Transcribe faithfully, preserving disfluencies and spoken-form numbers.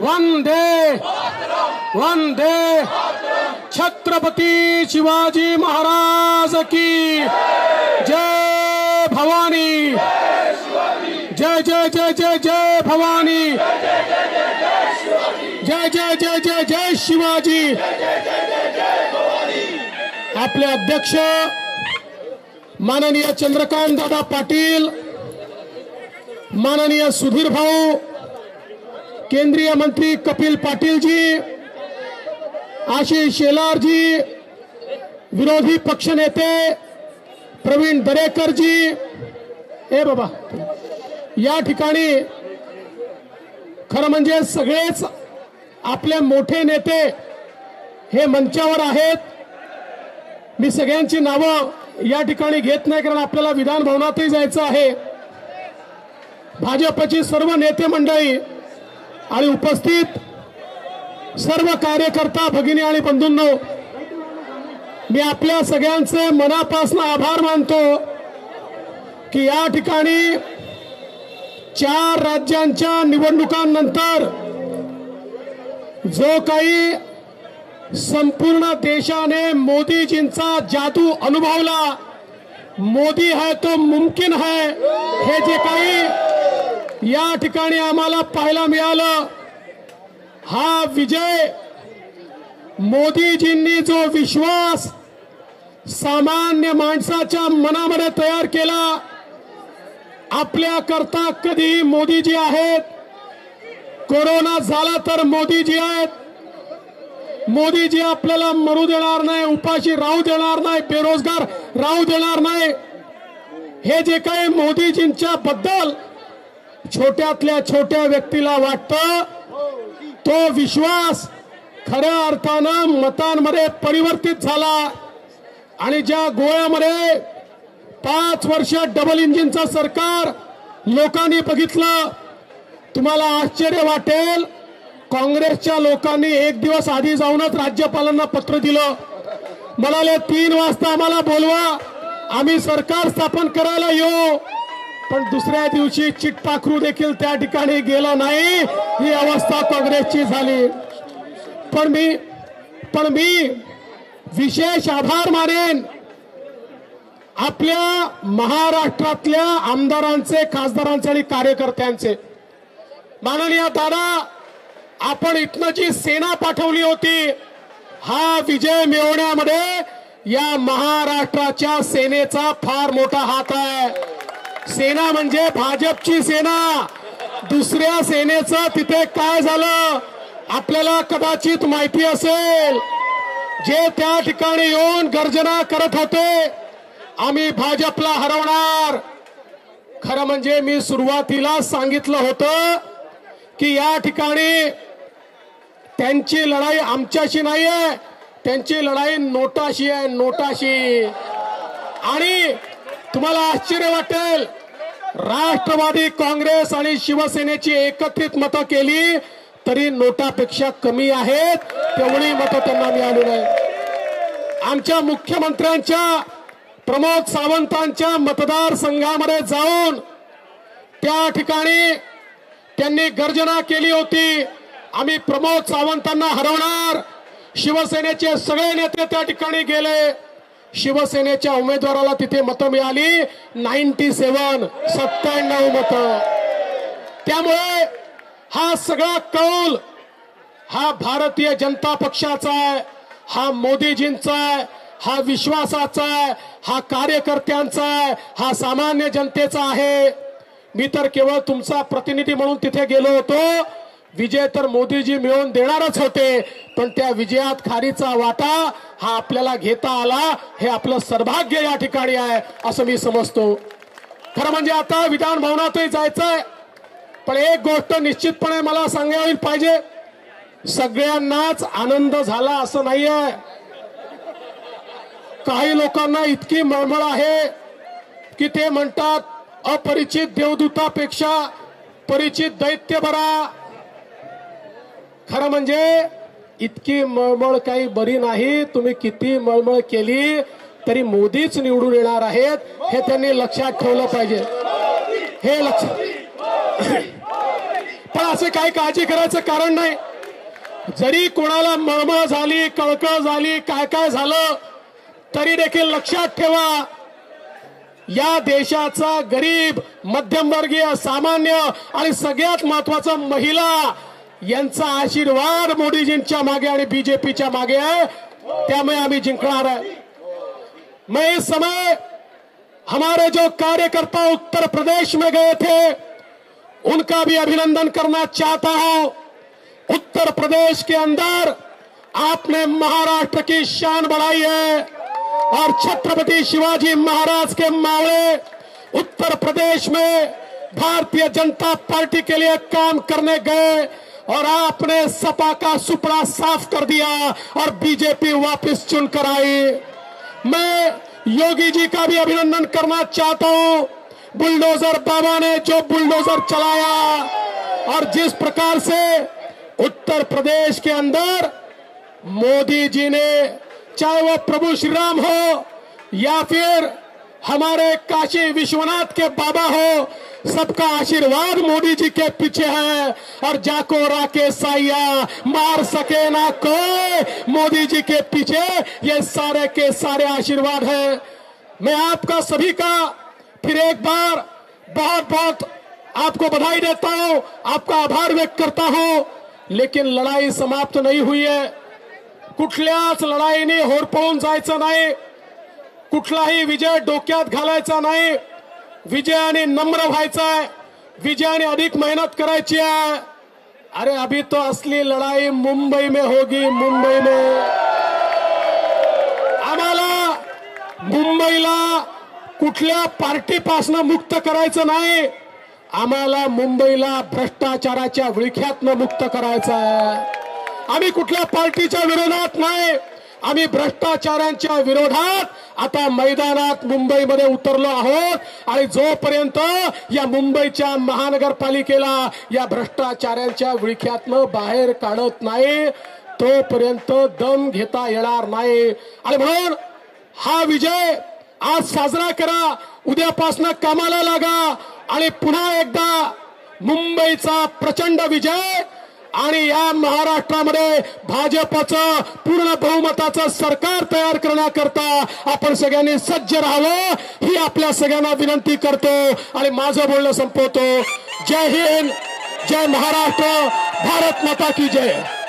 वंदे वंदे छत्रपती शिवाजी महाराज की जय भवानी, जय जय जय जय जय भवानी, जय जय जय जय जय शिवाजी। आपले अध्यक्ष माननीय चंद्रकांत दादा पाटील, माननीय सुधीर भाऊ, केंद्रीय मंत्री कपिल पाटील जी, आशिष शेलार जी, विरोधी पक्ष नेते प्रवीण दरेकर जी, ए बाबा या ठिकाणी खरं म्हणजे सगळेच आपले मोठे नेते हे मंचावर आहेत। मी सगळ्यांची नावं या ठिकाणी घेत नाही कारण आपल्याला विधान भवनातही जायचं आहे। भाजपची सर्व नेते मंडळी आणि उपस्थित सर्व कार्यकर्ता भगिनी आणि बंधूंनो, मी आपल्या सगळ्यांचे मनापासून आभार मानतो की या ठिकाणी चार राज्यांच्या निवडणुकांनंतर जो काही संपूर्ण देशाने मोदीजींचा जादू अनुभवला, मोदी है तो मुमकिन है, हे जे काही या ठिकाणी आम्हाला पाहायला मिळालं, हा विजय मोदीजींनी जो विश्वास सामान्य माणसाच्या मनामध्ये तयार केला, आपल्या करता कधी मोदीजी आहेत, कोरोना झाला तर मोदीजी आहेत, मोदीजी आपल्याला मरू देणार नाही, उपाशी राहू देणार नाही, बेरोजगार राहू देणार नाही, हे जे काही मोदीजींच्या बद्दल छोट्यातल्या छोट्या व्यक्तीला वाटतं, तो विश्वास खऱ्या अर्थानं मतांमध्ये परिवर्तित झाला आणि ज्या गोळ्यामध्ये पाच वर्ष डबल इंजिनचं सरकार लोकांनी बघितलं, तुम्हाला आश्चर्य वाटेल, काँग्रेसच्या लोकांनी एक दिवस आधी जाऊनच राज्यपालांना पत्र दिलं, म्हणाले तीन वाजता आम्हाला बोलवा, आम्ही सरकार स्थापन करायला येऊ, पण दुसऱ्या दिवशी चिटपाखरू देखील त्या ठिकाणी गेला नाही, ही अवस्था काँग्रेसची झाली। पण मी पण मी विशेष आभार मानेन आपल्या महाराष्ट्रातल्या आमदारांचे, खासदारांचे आणि कार्यकर्त्यांचे। माननीय दादा, आपण इथनं जी सेना पाठवली होती, हा विजय मिळवण्यामध्ये या महाराष्ट्राच्या सेनेचा फार मोठा हात आहे। सेना म्हणजे भाजपची सेना, दुसऱ्या सेनेचं तिथे काय झालं आपल्याला कदाचित माहिती असेल, जे त्या ठिकाणी येऊन गर्जना करत होते, आम्ही भाजपला हरवणार। खरं म्हणजे मी सुरुवातीला सांगितलं होतं की या ठिकाणी त्यांची लढाई आमच्याशी नाहीये, त्यांची लढाई नोटाशी आहे, नोटाशी। आणि तुम्हाला आश्चर्य वाटेल, राष्ट्रवादी काँग्रेस आणि शिवसेनेची एकत्रित मतं केली तरी नोटापेक्षा कमी आहेत, तेवढी मतं त्यांना मिळाली नाही। आमच्या मुख्यमंत्र्यांच्या, प्रमोद सावंतांच्या मतदारसंघामध्ये जाऊन त्या ठिकाणी त्यांनी गर्जना केली होती, आम्ही प्रमोद सावंतांना हरवणार। शिवसेनेचे सगळे नेते त्या ठिकाणी गेले, शिवसेनेच्या उमेदवाराला तिथे मतं मिळाली नाईन्टी सेवन सत्त्याण्णव मतं। त्यामुळे हा सगळा कौल हा भारतीय जनता पक्षाचा आहे, हा मोदीजींचा आहे, हा विश्वासाचा आहे, हा कार्यकर्त्यांचा आहे, हा सामान्य जनतेचा आहे। मी तर केवळ तुमचा प्रतिनिधी म्हणून तिथे गेलो होतो, विजय तर मोदीजी मिळवून देणारच होते, पण त्या विजयात खारीचा वाटा हा आपल्याला घेता आला, हे आपलं सौभाग्य या ठिकाणी आहे असं मी समजतो। खरं म्हणजे आता विधान भवनातही जायचंय, पण एक गोष्ट निश्चितपणे मला सांगायला पाहिजे, सगळ्यांनाच आनंद झाला असं नाहीये। काही लोकांना इतकी मळमळ आहे की ते म्हणतात अपरिचित देवदूतापेक्षा परिचित दैत्य बरा। खरं म्हणजे इतकी मळमळ काही बरी नाही, तुम्ही किती मळमळ केली तरी मोदीच निवडून येणार आहेत, हे त्यांनी लक्षात ठेवलं पाहिजे, हे लक्षात। पण असं काही काळजी करायचं कारण नाही. जरी कोणाला मळमळ झाली, कळकळ झाली, काय काय झालं तरी देखील लक्षात ठेवा, या देशाचा गरीब, मध्यमवर्गीय, सामान्य आणि सगळ्यात महत्वाचं महिला यांचा आशीर्वाद मोदीजींच्या मागे आणि बीजेपीच्या मागे है, त्यामुळे आम्ही जिंकणार है. मैं इस समय हमारे जो कार्यकर्ता उत्तर प्रदेश में गए थे उनका भी अभिनंदन करना चाहता हूं. उत्तर प्रदेश के अंदर आपने महाराष्ट्र की शान बढ़ाई है और छत्रपति शिवाजी महाराज के मावळे उत्तर प्रदेश में भारतीय जनता पार्टी के लिए काम करने गए और आपने सपा का सुपड़ा साफ कर दिया और बीजेपी वापस चुनकर आई. मैं योगी जी का भी अभिनंदन करना चाहता हूं. बुलडोजर बाबा ने जो बुलडोजर चलाया और जिस प्रकार से उत्तर प्रदेश के अंदर मोदी जी ने, चाहे वो प्रभु श्री राम हो या फिर हमारे काशी विश्वनाथ के बाबा हो, सबका आशीर्वाद मोदी जी के पीछे है. और जाको राके साइया मार सके ना कोई, मोदी जी के पीछे ये सारे के सारे आशीर्वाद है. मैं आपका सभी का फिर एक बार बहुत बहुत आपको बधाई देता हूं, आपका आभार व्यक्त करता हूं. लेकिन लढाई समाप्त नहीं हुई है. कुठल्याच लढाईने होरपळून जायचं नाही, कुठलाही विजय डोक्यात घालायचा नाही. विजयाने नम्र व्हायचा है, विजयाने अधिक मेहनत करायची है. अरे अभी तो असली लड़ाई मुंबई में होगी. मुंबई में आम्हाला मुंबईला कुठल्या पार्टीपासून मुक्त करायचं नाही, आम्हाला मुंबईला भ्रष्टाचाराच्या विळख्यातनं मुक्त करायचं आहे. आम्ही कुठल्या पार्टीच्या विरोधात नाही, आम्ही भ्रष्टाचारांच्या विरोधात आता मैदानात मुंबईमध्ये उतरलो आहोत. आणि जोपर्यंत या मुंबईच्या महानगरपालिकेला या भ्रष्टाचारांच्या विळख्यातनं बाहेर काढत नाही तोपर्यंत दम घेता येणार नाही. आणि म्हणून हा विजय आज साजरा करा, उद्यापासून कामाला लागा आणि पुन्हा एकदा मुंबईचा प्रचंड विजय आणि या महाराष्ट्रामध्ये भाजपचं पूर्ण बहुमताचं सरकार तयार करण्याकरता आपण सगळ्यांनी सज्ज राहावं ही आपल्या सगळ्यांना विनंती करतो आणि माझं बोलणं संपवतो. जय हिंद, जय महाराष्ट्र, भारत माता की जय.